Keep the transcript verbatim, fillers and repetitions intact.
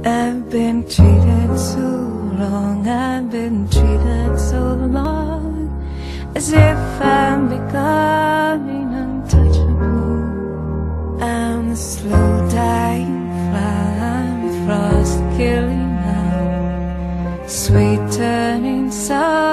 I've been treated so wrong, I've been treated so long, as if I'm becoming untouchable. I'm a slow dying fly, I'm a frost killing now, sweet turning sun.